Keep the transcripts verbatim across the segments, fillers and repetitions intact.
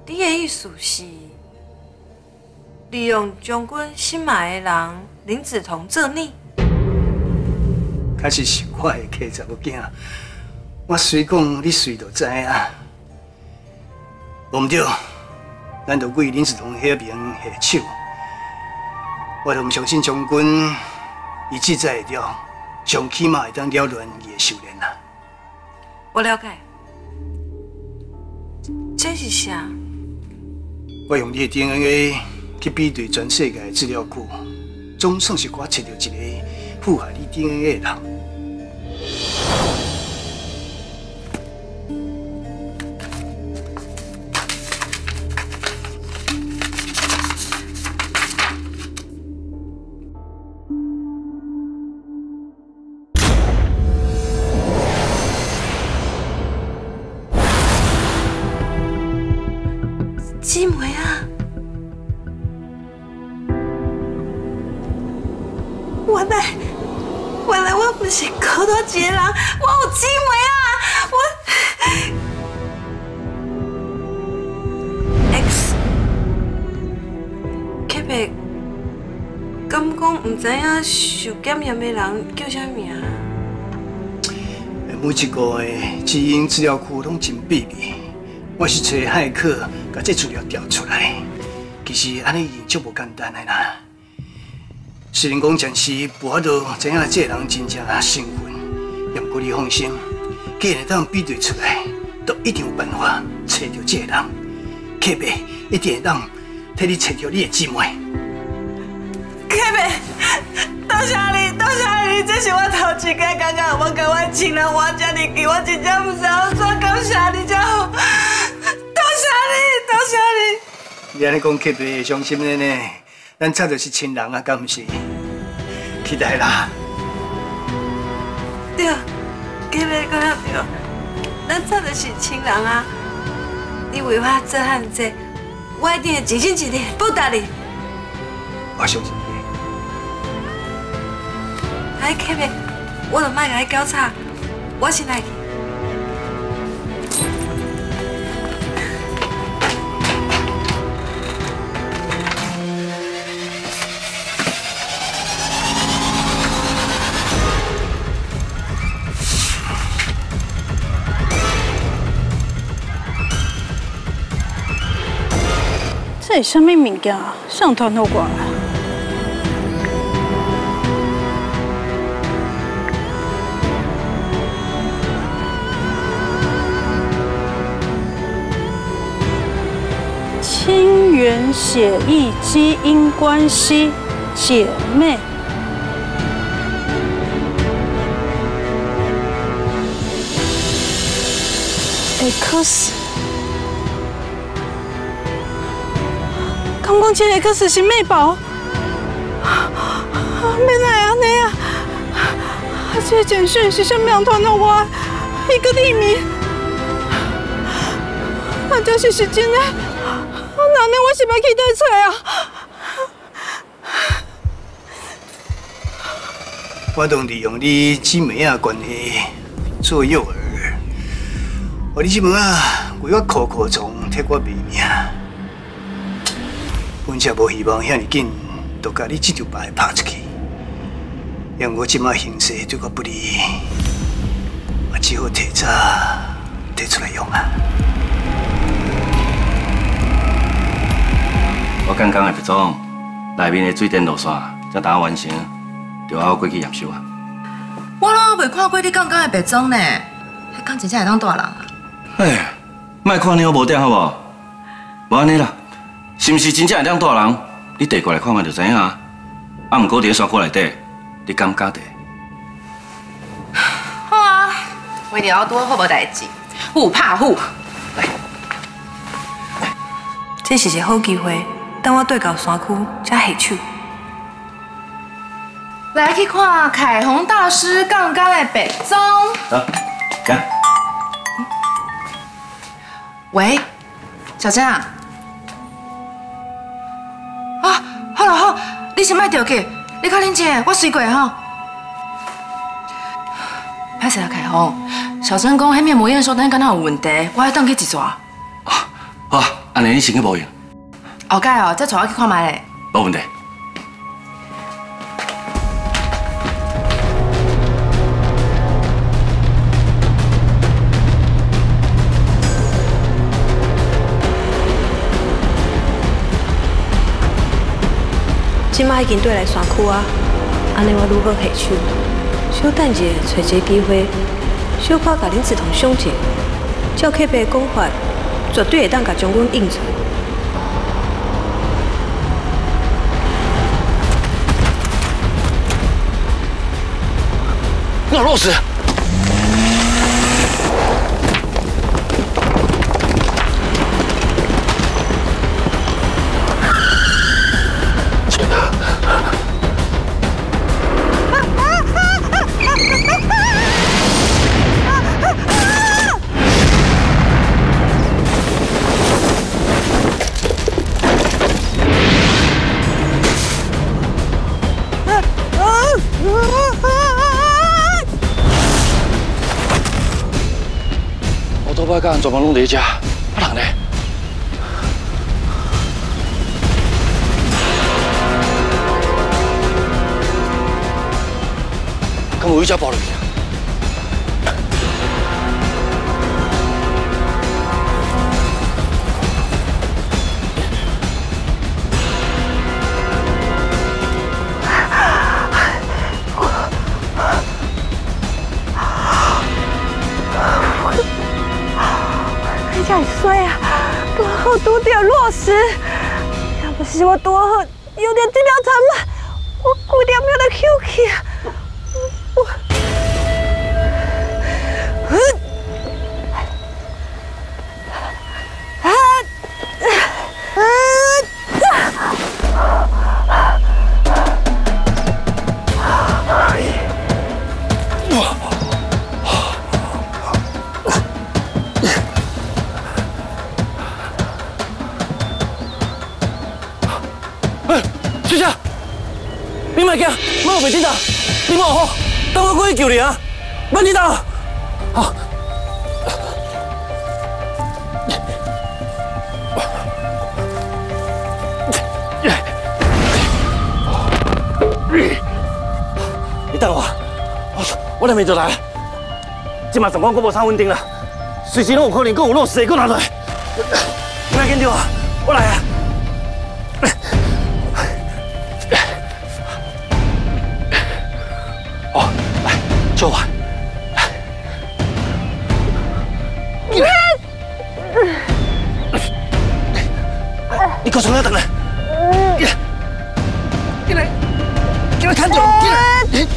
你的意思是，利用将军心爱的人林子彤做你？ 确实是我的客查某囝，我随讲你随就知影。无毋对，咱就为林子彤遐边下手。我就毋相信将军，伊记载会了，上起码会当了乱伊的修炼啦。 我了解。这是啥？ 我用你的 D N A 去比对全世界的资料库，总算是我找到一个符合你 D N A 的人。 姊妹啊！原来，原来我不是孤单一个人，我有姊妹啊！我 X， 克白，敢讲唔知影受检验的人叫啥名？ 每一个的基因资料库拢真秘密。我是找骇客，把这资料调出来。其实安尼已经足无简单的啦。虽然讲暂时无法度知影这个人真正身份，不过你放心，既然当比对出来，都一定有办法找到这个人。克白一定会当替你找到你的姊妹。 克白，多谢你，多谢你，这是我头一摆感觉我甲我亲人活遮尼久，我真正唔知道怎感谢你才好。多谢你，多谢你。 你安尼讲，克白会伤心的呢？咱早就是亲人啊，敢唔是？期待啦。 对，克白讲得对，咱早就是亲人啊。你为我做汉这，我一定会尽心尽力报答你。 我相信你。 哎，克白，我就莫甲你交叉，我先来去。 这是啥物物件啊？上传好过来。亲缘血液基因关系，姐妹。X。刚讲这 X 是妹宝，原来安尼啊！啊，这简讯是啥物人传到我？一个匿名，啊，这是是真的，那呢我是要去倒找啊？ 我当利用你姊妹啊关系做诱饵，我你姊妹啊为我苦苦从替我卖命。阮才无希望遐尼紧，就甲你这条牌拍出去。因我即摆形势对我不利，我只好提早提出来用啊。 我刚刚的别总内面的水电路线才打完成，就要过去验收啊。 我拢未看过你刚刚的别总呢，迄敢真正会当大人啊？ 哎，莫看你我无点好无？无安尼啦。是毋是真正会当大人？你递过来看看就知影啊。啊，毋过伫山谷内底，你敢敢地？ 好啊，为了多好无代志，虎怕虎。来， 这是一个好机会，等我对到山区才下手。 来去看凯宏大师杠杆的别总。 好，干。 喂，小珍啊。啊，好啦好，你先莫着急，你较冷静，我随过吼。歹势啦，凯宏，小珍讲迄面膜验收单敢若有问题，我要等去一撮。 好， 安尼你先去无用。 后盖哦，再带我去看卖咧。 无问题。 即摆已经对来山区啊，安尼我如何下手？小等者，找一个机会，小可甲恁志同相见，照客伯的讲法，绝对会当甲将阮应出。 老肉丝。 我甲人全部拢在遮，啊人呢？敢有伊遮跑入去啊？ 真衰啊！多好拄着落石，要不是我多好有着这条藤蔓，我规条命都休去啊！我，嗯，啊， 小姐，你莫惊，莫有袂紧张，你莫好，等我过去救你啊！莫紧张，好。你等我，我我来面就来。即马状况阁无啥稳定啦，随时拢有可能阁有落石会阁拿落来。你莫紧张啊，我来啊！ 救我！你给我从那等来！进来，进来看着！进来！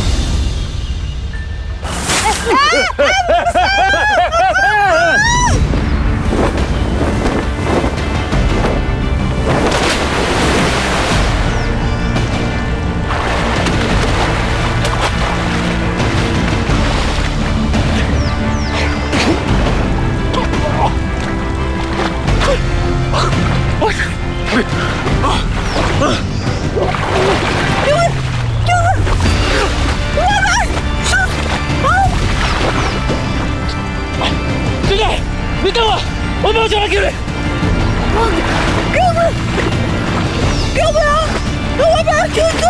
你等我，我马上来救你！救命！救命啊！我把他救住！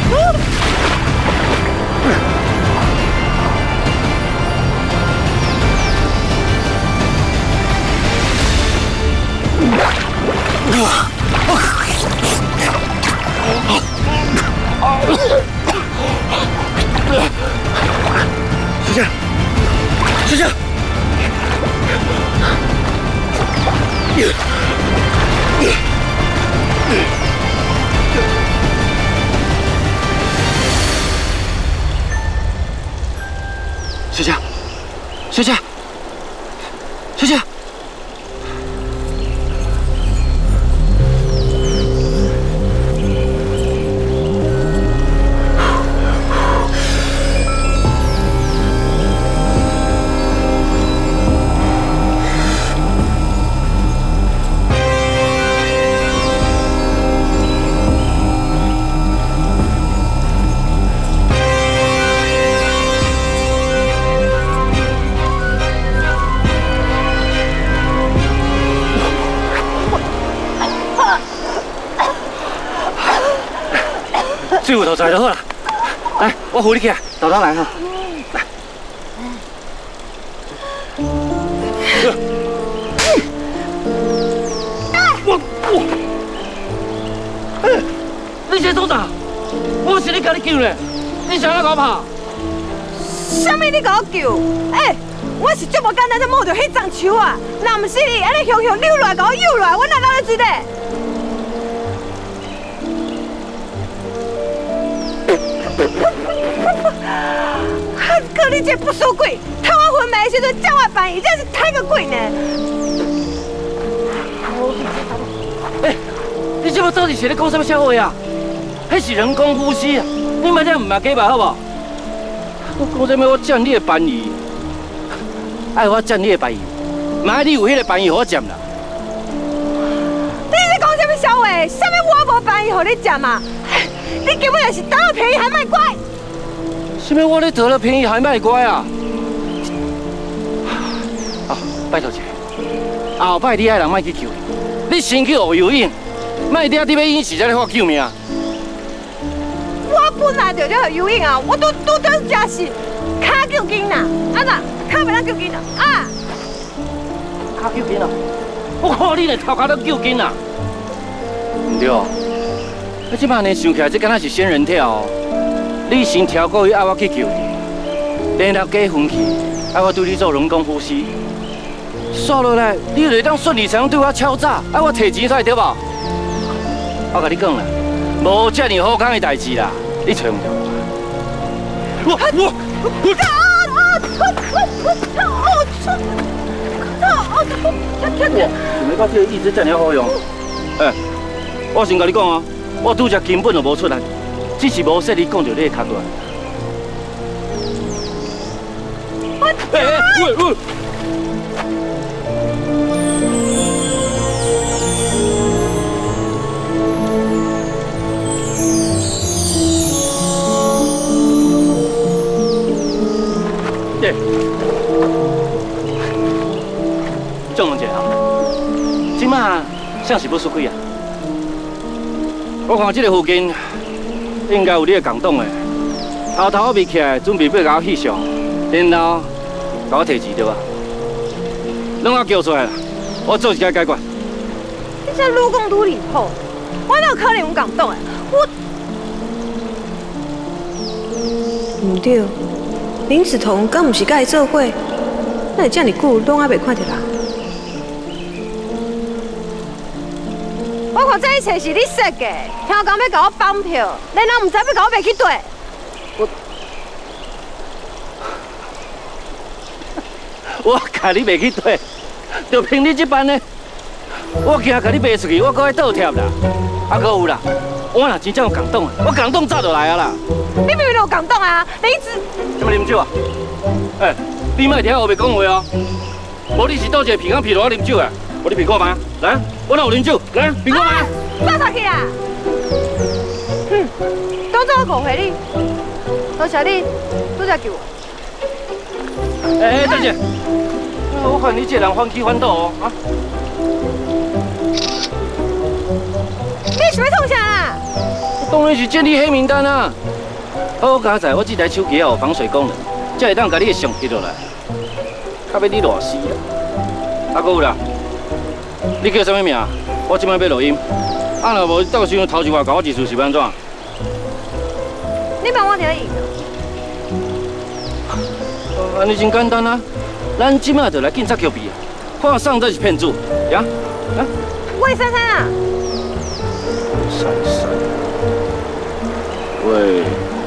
小姐，小姐。 小姐，小姐，小姐。 啊！ 水有头出来就好了。来，我扶你起来，豆豆来哈。来。我我，哎，你这做啥？我是你甲你救呢，你想哪搞跑？ 什么你甲我救？哎，我是足无简单才摸到迄丛树啊！若唔是你安尼向向溜落来，甲我游落来，我哪落得水咧？可你这不输鬼，偷我魂的时阵叫我办，伊真是太个鬼呢！ 哎，你这么到底是咧讲什么笑话呀？迄是人工呼吸啊！你莫这唔嘛假吧，好不好？我讲什么？我占你的便宜，爱我占你的便宜，妈你有迄个便宜给我占啦！ 你是讲什么笑话？什么我无便宜给你占嘛？你根本就是得了便宜还卖乖！ 什么我咧得了便宜还卖乖啊？啊，拜托一下，后摆你爱人莫去救伊，你先去学游泳，莫嗲伫要淹死才咧发救命。 我本来就在游泳啊，我都都当假是骹救紧啦，啊咋骹袂当救紧啦啊？ 骹救紧啊！我看你连头壳都救紧啦。唔对哦，你即摆呢想起来，这敢若是仙人跳哦。你先跳过去，爱我去救你，然后加分去，爱我对你做人工呼吸。煞落来，你就会当顺理成章对我敲诈，爱我摕钱出来对无？我甲你讲啦，无遮尔好康的代志啦，你找唔着我。我我我啊啊！我我想要到这个意志遮尔好用。哎，我先甲你讲哦，我拄则根本就无出来。只是无说你讲到你的脚段。哎哎喂喂！对，郑龙姐啊，今麦像是不输亏啊。我看这个附近。应该有你的共党的，头头我未起来，准备要甲我翕相，然后甲我摕钱对吧？拢我叫出来啦，我做一解解决。 你这愈讲愈离谱，我哪有可能有共党的？我唔对，林子彤敢唔是甲伊做伙？那会遮尔久，拢还袂看到啦？我看这一切是你设的，听讲要甲我绑票，然后唔知要甲我卖去对。 我我甲你卖去对，就凭你这般呢？我惊甲你卖出去，我搁要倒贴啦。啊，搁有啦，我若真正有共党，我共党早就来啊啦。 你明明就有共党啊，你一直什么啉酒啊？哎，你莫听后面讲话哦。无你是倒一个鼻孔鼻落我啉酒啊？我你鼻看嘛，来，我哪有啉酒？来，鼻看嘛。 放下去啦！哼，当作我误会你，多谢你拄则救我。 哎哎，等下，我看你这人反起反倒哦，啊！ 你想要创啥啊？ 当然是建立黑名单啊！好佳在，我这台手机有防水功能，才会当把你的相拍落来，较要你热死啦！啊，搁有啦，你叫什么名？我即摆要录音，啊，若无到时阵头一话，甲我技术是要安怎？ 你帮我调音。 安尼真简单啊！咱即摆就来警察局比，看上这是骗子，呀？啊？ 魏珊珊啊！ 珊珊，魏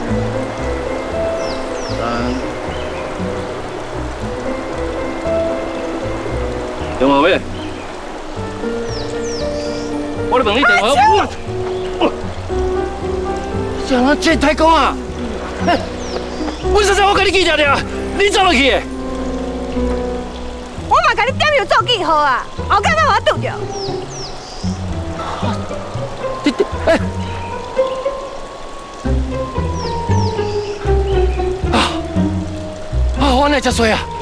珊，电话喂，我咧问你电话，我，这人这太讲啊！哎，魏珊珊，我跟你记着了，你走落去的。 我嘛甲你点名做记号啊，后盖要把我拄着。 你哎，啊啊！我哪会遮衰啊？